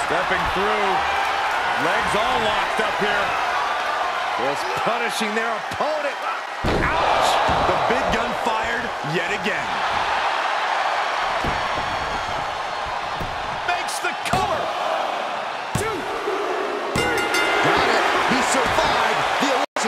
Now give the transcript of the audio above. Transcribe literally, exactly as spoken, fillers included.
Stepping through. Legs all locked up here. Just punishing their opponent. Ouch! The big gun fired yet again.